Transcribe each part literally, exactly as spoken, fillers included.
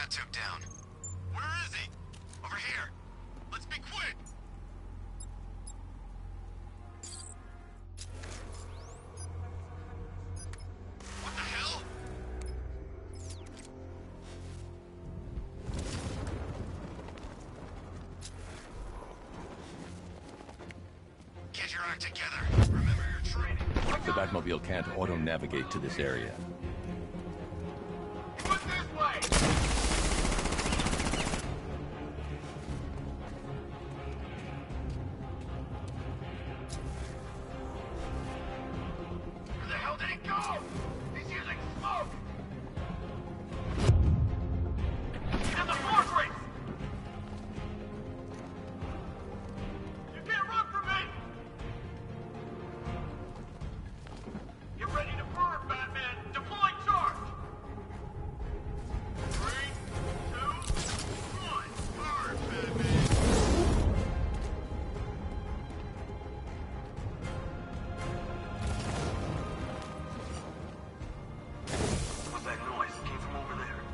Cat took down. Where is he? Over here. Let's be quick. What the hell? Get your act together. Remember your training. The Batmobile can't auto-navigate to this area. Put this way. Where the hell did he go? He's using smoke. And the fortress. You can't run from me. Get ready to burn, Batman! Deploy charge! Three, two, one, burn, Batman! What's that noise? It came from over there.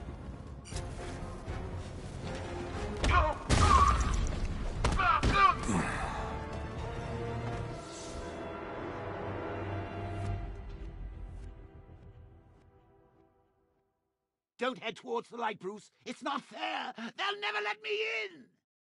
Go! Ah, ah. Don't head towards the light, Bruce. It's not fair. They'll never let me in.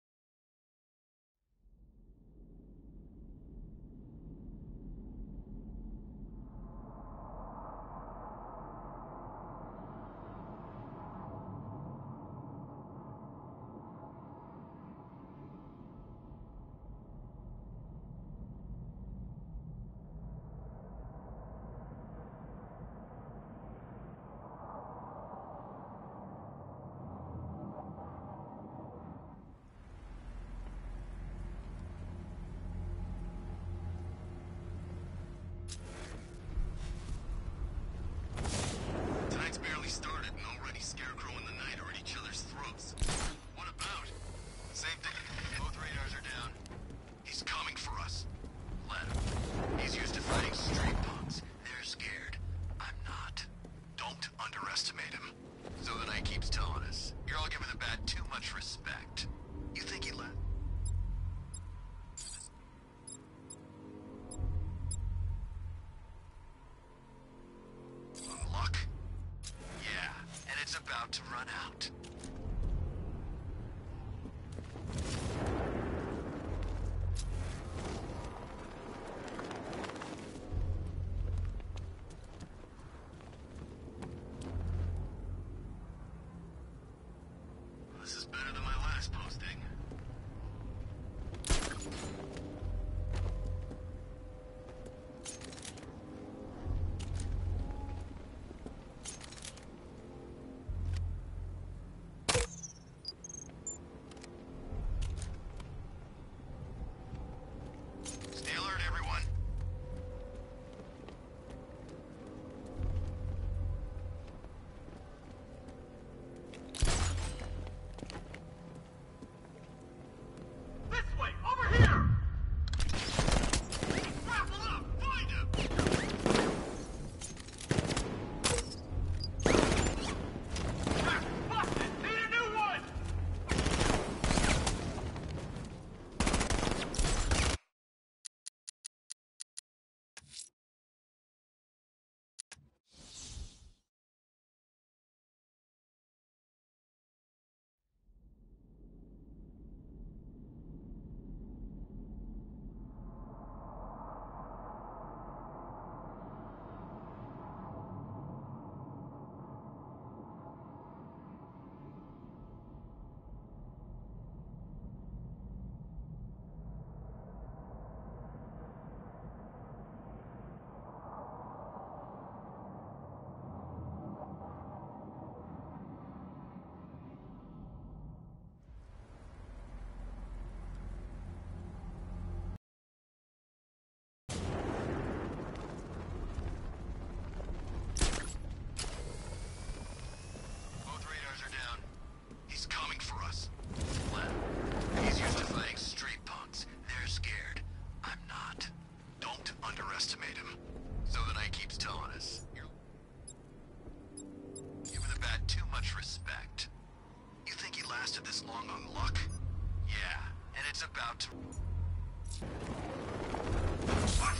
Tonight's barely started, and already Scarecrow and the Knight are at each other's throats. What about? Same thing. Both radars are down. He's coming for us. Let him. He's used to fighting street punks. They're scared. I'm not. Don't underestimate him. So the Knight keeps telling us, you're all giving the Bat too much respect. You think he let... Luck? Yeah, and it's about to run out. This is better than my last posting. survived this long on luck? Yeah, and it's about to... What?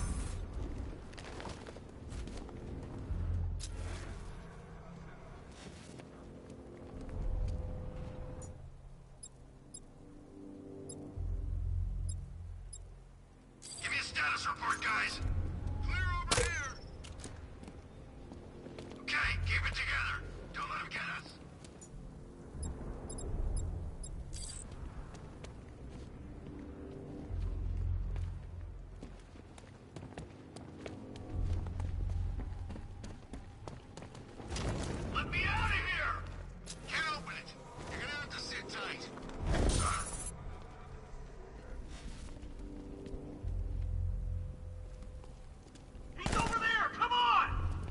Give me a status report, guys. Clear over here. Okay, keep it together. Don't let him get us. Let me out of here! Can't open it. You're gonna have to sit tight. He's over there! Come on!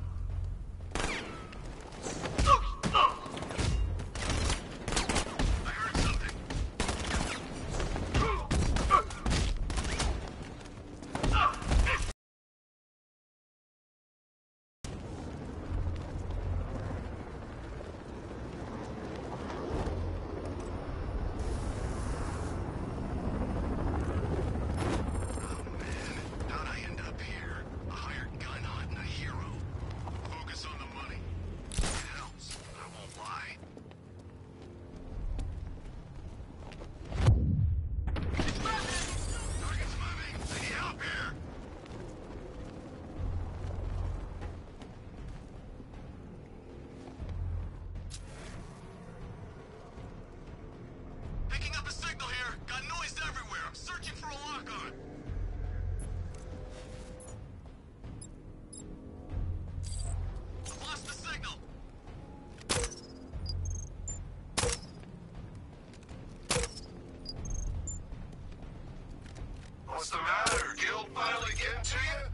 I heard something. How'd I end up here? A hired gun hunt and a hero. Focus on the money. It helps, I won't lie. It's moving! Target's moving! I need help here! Picking up a signal here. Got noise everywhere. I'm searching for a lock-on. I've lost the signal. What's the matter? Guild finally getting to you?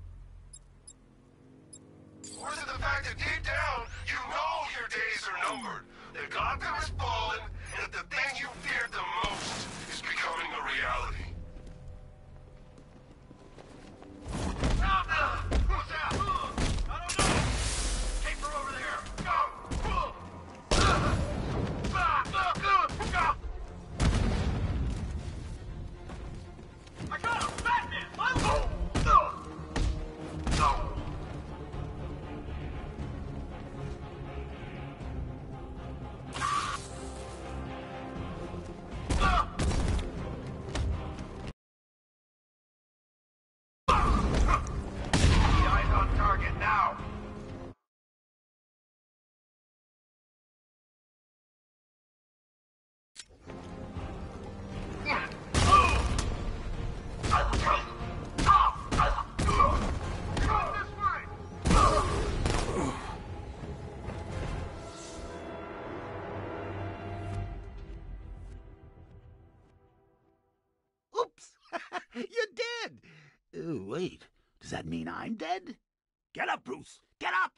Or is it the fact that deep down, you know your days are numbered? That Gotham is fallen, and that the thing you feared the most is becoming a reality. Who's that? I don't know. Keep her over there. Go! I got him! Batman! I'm... Eyes on target now! Oops! You're dead! Oh, wait. Does that mean I'm dead? Get up, Bruce! Get up!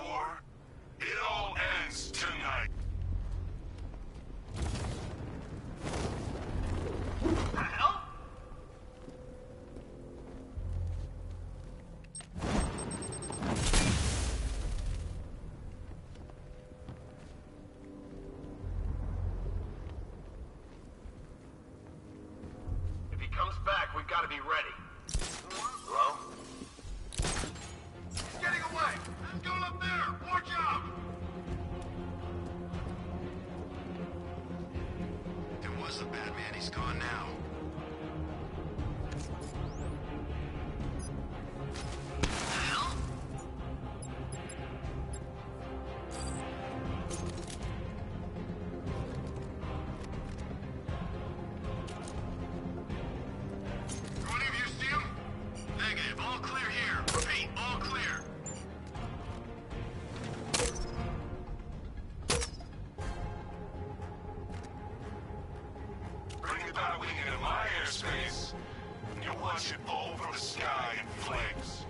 war, it all ends tonight. The hell? If he comes back, we've got to be ready. Hello? He's getting away! He's going up there! Watch out! It was the Batman. He's gone now. The hell? Do any of you see him? Negative. All clear here. Repeat, all clear. Bring the Batwing into my airspace, and you'll watch it fall from the sky in flames.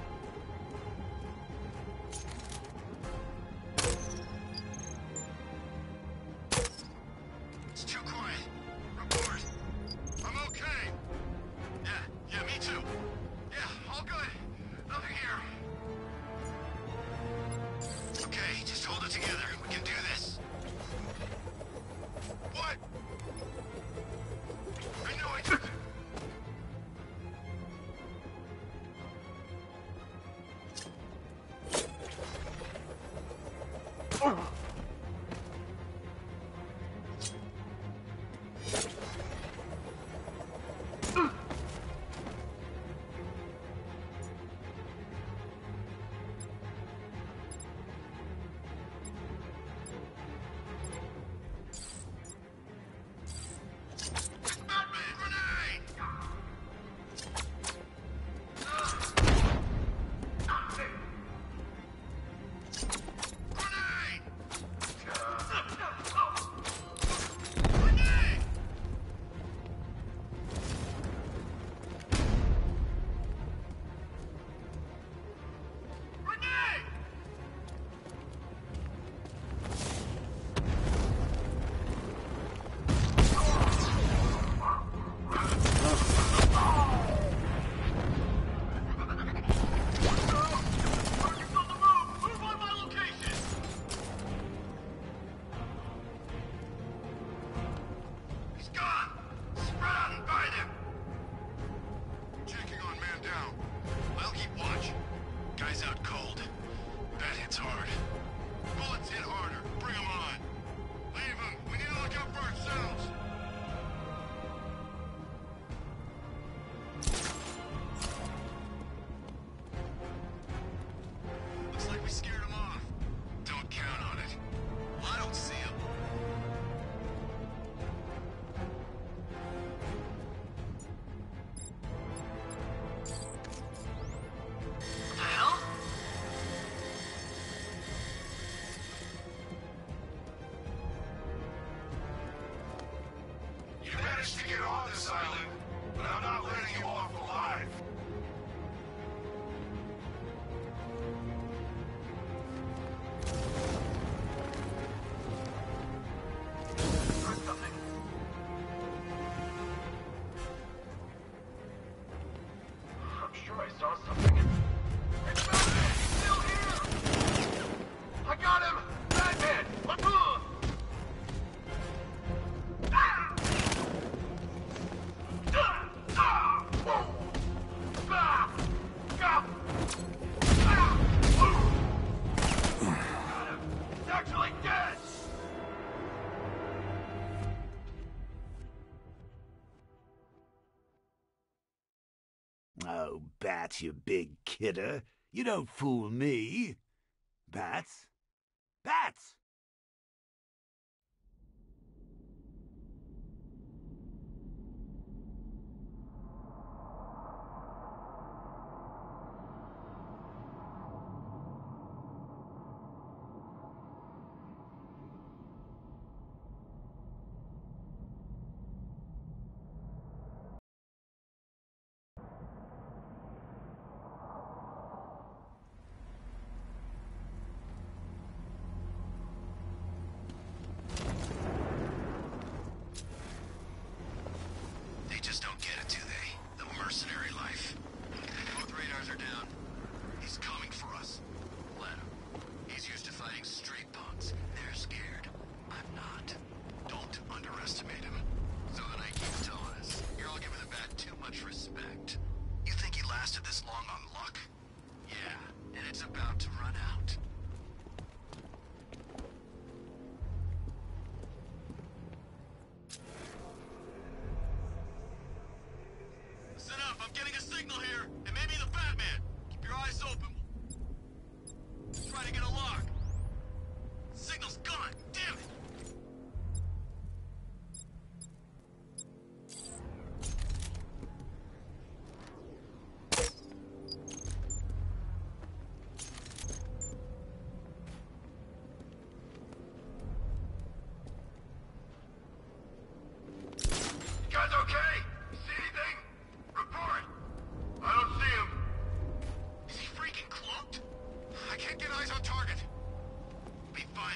It's too quiet. Report. I'm okay. Yeah, yeah, me too. Yeah, all good. Nothing here. Okay, just hold it together. We can do this. What? I know I took it. Batman! Grenade! Grenade! Grenade! Grenade! Target's on the move! Move on my location! He's gone! Spread out and find him! Checking on man down. I'll keep watch. Guy's out cold. That hits hard. Bullets hit harder. Bring him on. Leave him. We need to look out for ourselves. Looks like we scared him off. Don't count on it. I don't see him. What the hell? You managed to get on this island, but I'm not letting you off alive. Heard something. I'm sure I saw something. It's Batman! He's still here! I got him! Batman! Ugh! Ah! Ah! Ah! Whoa! Ah! Ah! Ah! Whoa! Got him! He's actually dead! Oh, Bats, you big kidder. You don't fool me. Bats? Bats!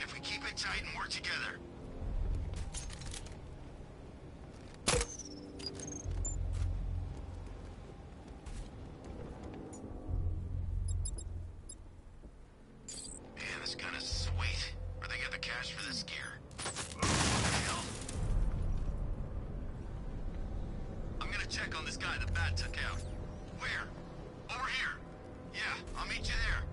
if we keep it tight and work together. Man, this gun is sweet. Where they get the cash for this gear? What the hell? I'm gonna check on this guy the bat took out. Where? Over here. Yeah, I'll meet you there.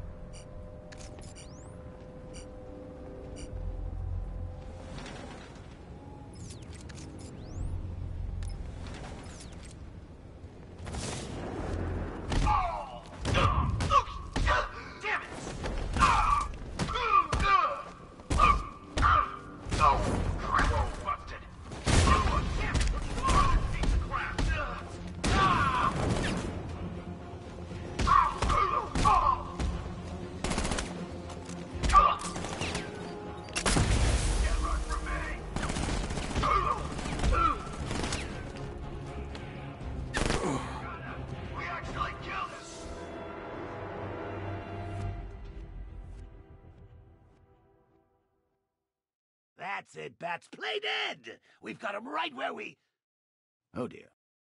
That's it, Bats. Play dead! We've got him right where we... Oh, dear.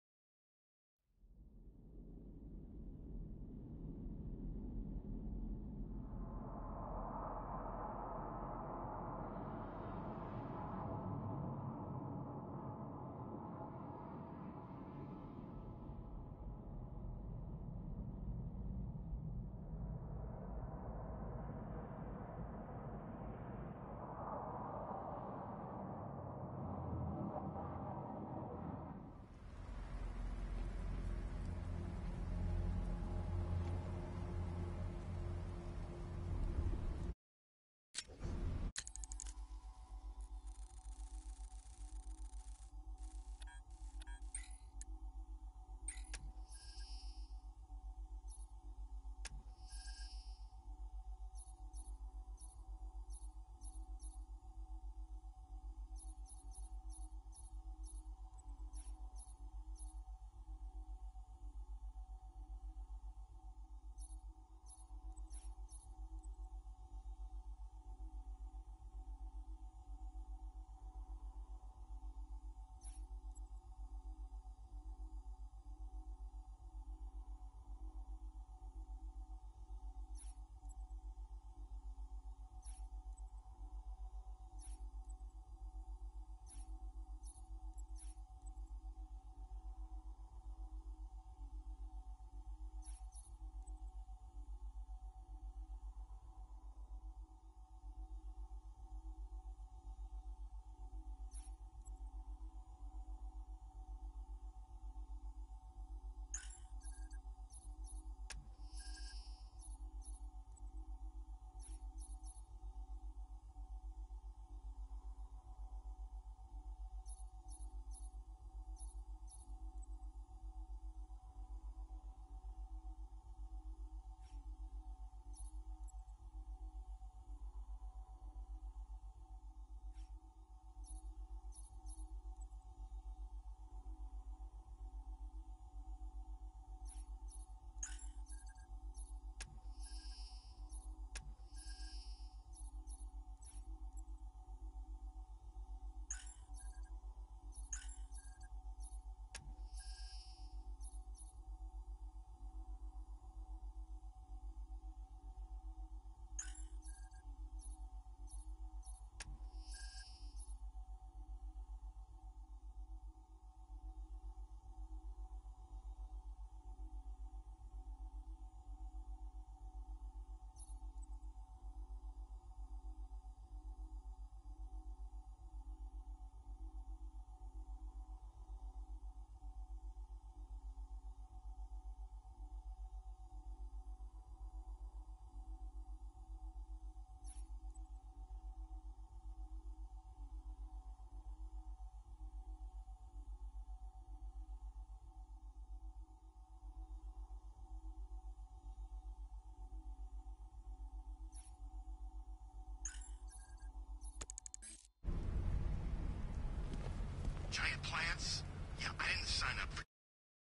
Giant plants? Yeah, I didn't sign up for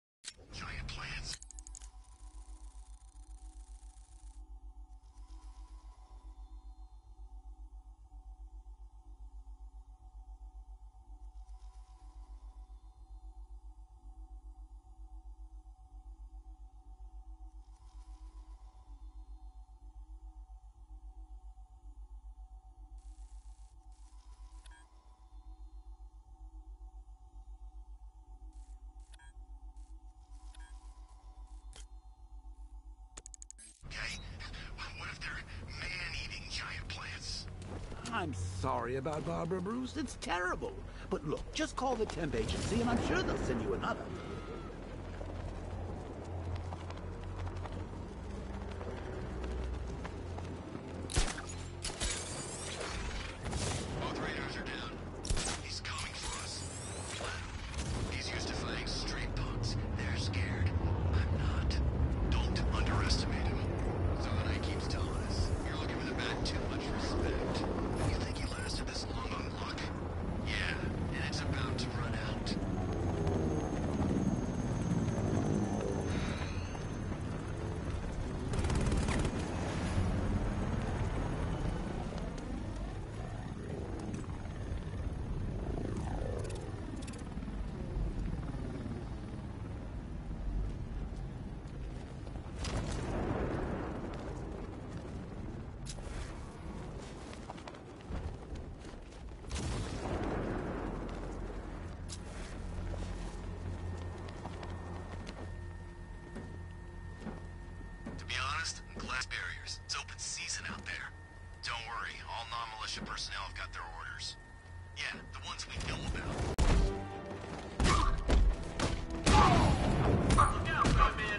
giant plants. I'm sorry about Barbara, Bruce. It's terrible. But look, just call the temp agency and I'm sure they'll send you another. Both radars are down. He's coming for us. He's used to fighting street punks. They're scared. I'm not. Don't underestimate him. Zonai keeps telling us, you're looking for the back too much respect. You think he lasted this long on luck? Yeah, and it's about to run out. To be honest, glass barriers. It's open season out there. Don't worry, all non-militia personnel have got their orders. Yeah, the ones we know about. Look out, Batman!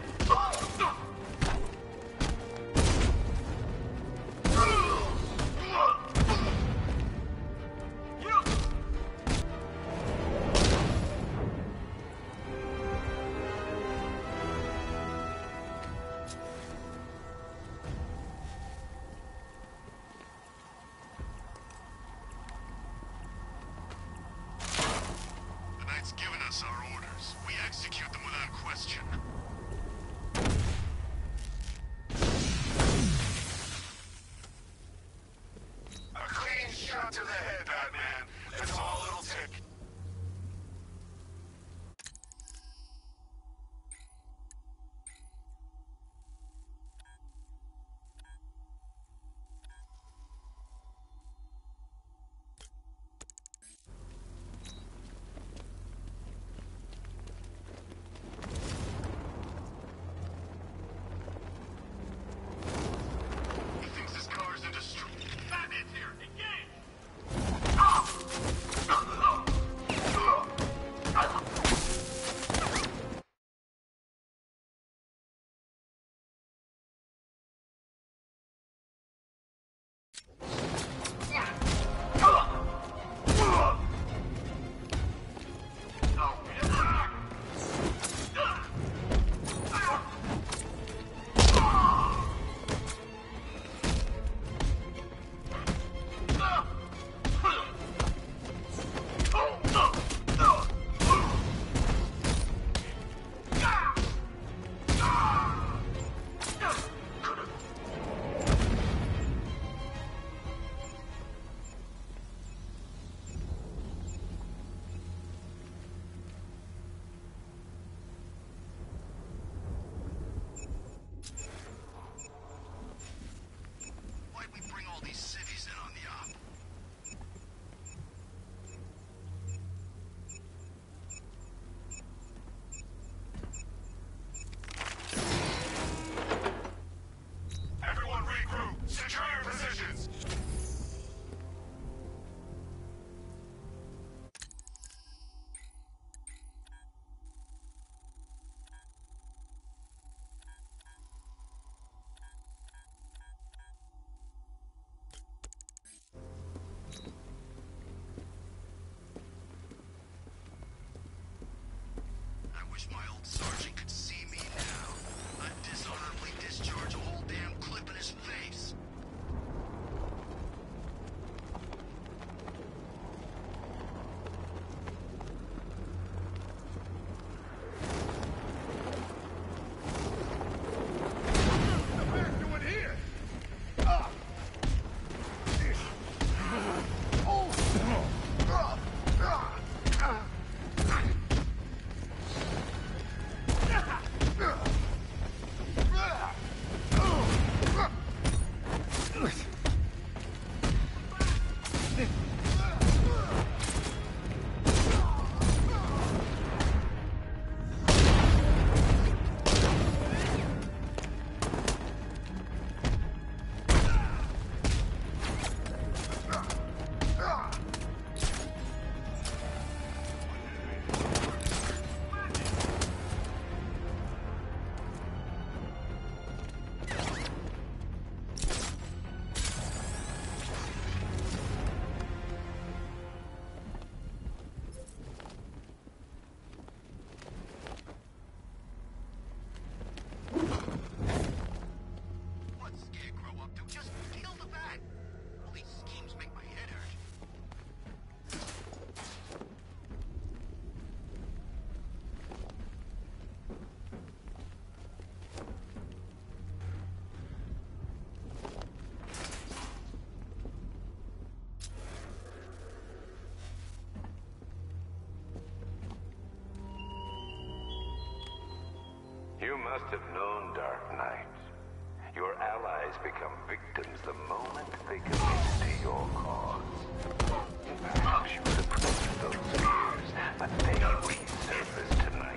must have known, Dark Knight. Your allies become victims the moment they commit to your cause. Perhaps you suppressed those fears, but they resurface tonight.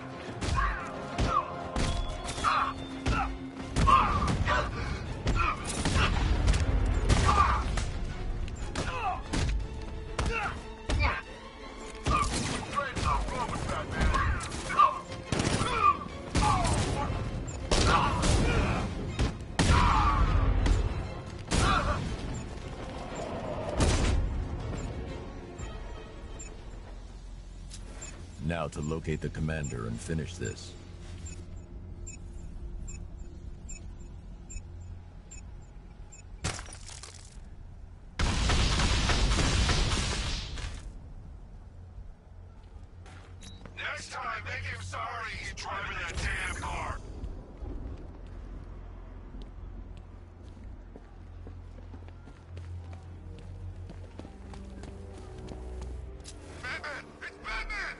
Now to locate the commander and finish this. Next time, make him sorry he's driving that damn car. Batman! It's Batman!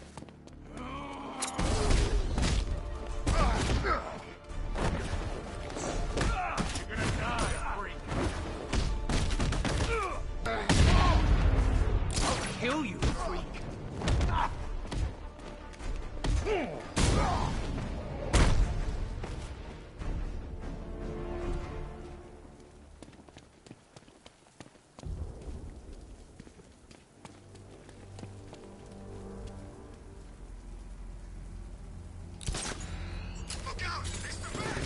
You're gonna die, freak. I'll kill you, freak. Look out! It's the Bat!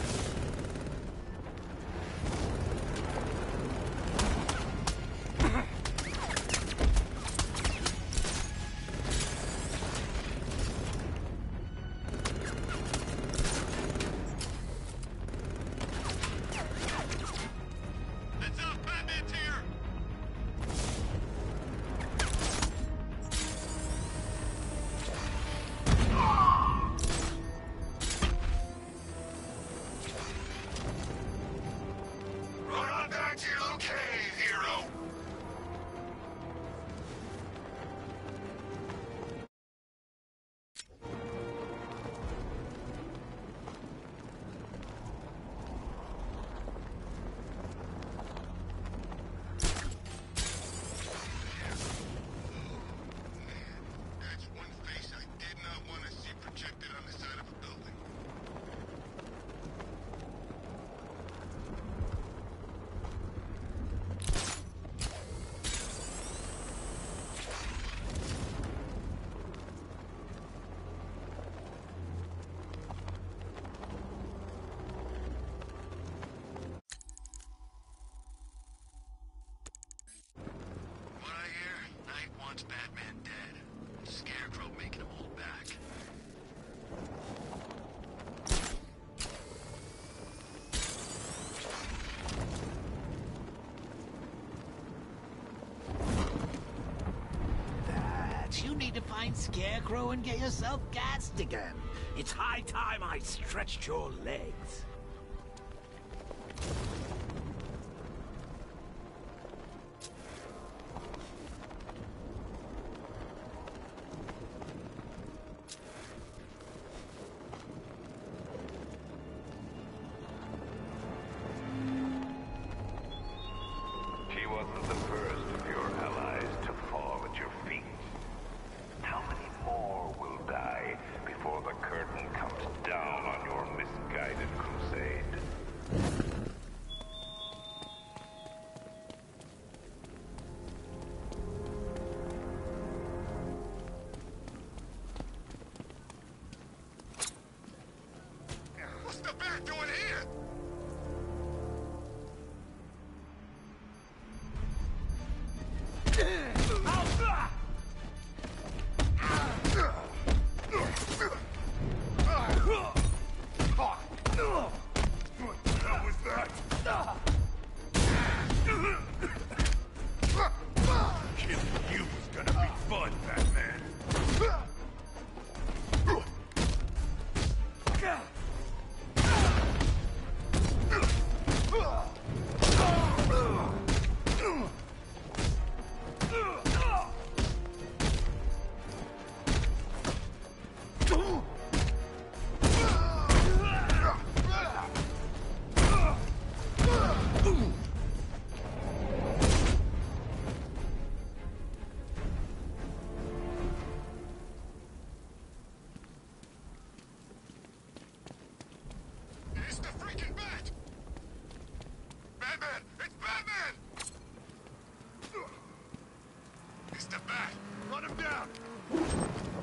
Heads up! Batman's here! Run on back to your little cave, hero! That's one face I did not want to see projected on the side of a building. What I hear, Knight wants Batman dead. Scarecrow making him hold back. That you need to find Scarecrow and get yourself gassed again. It's high time I stretched your legs. She wasn't the first of your allies to fall at your feet. How many more will die before the curtain comes down on your misguided crusade? Step back! Run him down!